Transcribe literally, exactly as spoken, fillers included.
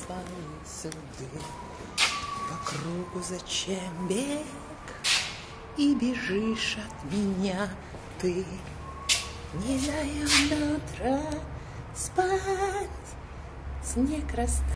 свои суды. По кругу зачем бег, и бежишь от меня ты. Не даем до утра спать, снег растает.